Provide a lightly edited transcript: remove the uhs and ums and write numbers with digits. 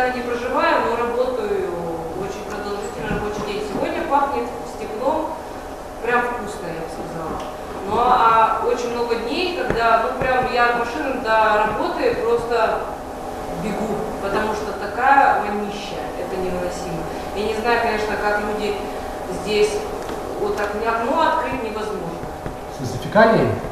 постоянно не проживаю, но работаю очень продолжительный рабочий день. Сегодня пахнет стеклом, прям вкусно, я бы сказала. Ну а очень много дней, когда, ну прям я от машины до работы просто бегу, потому что такая вонища, это невыносимо. Я не знаю, конечно, как люди здесь, вот так окно открыть невозможно. С фекалиями?